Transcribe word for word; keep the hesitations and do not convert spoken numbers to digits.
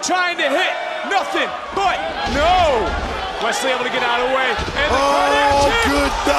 trying to hit, nothing but no. Wes Lee able to get out of the way, and the oh, Kardiak Kick. Good